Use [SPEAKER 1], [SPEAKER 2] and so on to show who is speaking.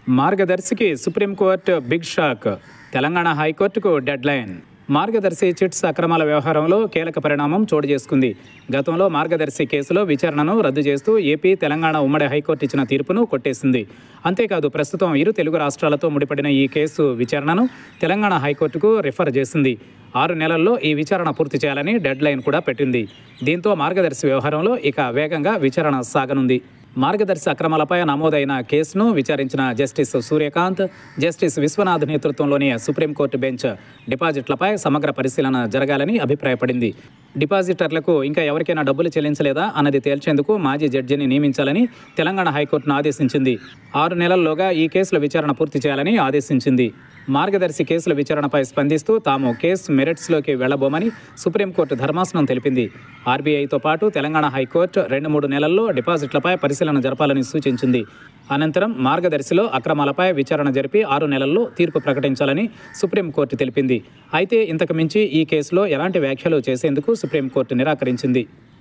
[SPEAKER 1] మార్గదర్శికి supreme court big shock. Telangana హైకోర్టుకు deadline. మార్గదర్శి chits అక్రమాల వ్యవహారంలో కీలక పరిణామం చోటు చేసుకుంది. గతంలో మార్గదర్శి కేసులో విచారణను రద్దు చేస్తూ ఏపీ, తెలంగాణ ఉమ్మడి హైకోర్టు ఇచ్చిన తీర్పును కొట్టేసింది. అంతేకాదు, ప్రస్తుతం ఇరు తెలుగు రాష్ట్రాలతో ముడిపడిన ఈ కేసు విచారణను తెలంగాణ హైకోర్టుకు రిఫర్ చేసింది. 6 నెలల్లో ఈ విచారణ పూర్తి చేయాలని డెడ్లైన్ కూడా పెట్టింది. దీంతో మార్గదర్శి వ్యవహారంలో ఇక వేగంగా విచారణ సాగనుంది. మార్గదర్శి అక్రమాలపై నమోదైన కేసును విచారించిన జస్టిస్ సూర్యకాంత్, జస్టిస్ విశ్వనాథ్ నేతృత్వంలోని సుప్రీంకోర్టు బెంచ్ డిపాజిట్లపై సమగ్ర పరిశీలన జరగాలని అభిప్రాయపడింది. డిపాజిటర్లకు ఇంకా ఎవరికైనా డబ్బులు చెల్లించలేదా అన్నది తేల్చేందుకు మాజీ జడ్జిని నియమించాలని తెలంగాణ హైకోర్టును ఆదేశించింది. 6 నెలల్లోగా ఈ కేసుల విచారణ పూర్తి చేయాలని ఆదేశించింది. మార్గదర్శి కేసుల విచారణపై స్పందిస్తూ తాము కేసు మెరిట్స్లోకి వెళ్లబోమని సుప్రీంకోర్టు ధర్మాసనం తెలిపింది. ఆర్బీఐతో పాటు తెలంగాణ హైకోర్టు 2-3 నెలల్లో డిపాజిట్లపై పరిశీలన జరపాలని సూచించింది. అనంతరం మార్గదర్శిలో అక్రమాలపై విచారణ జరిపి 6 నెలల్లో తీర్పు ప్రకటించాలని సుప్రీంకోర్టు తెలిపింది. అయితే ఇంతకు మించి ఈ కేసులో ఎలాంటి వ్యాఖ్యలు చేసేందుకు సుప్రీంకోర్టు నిరాకరించింది.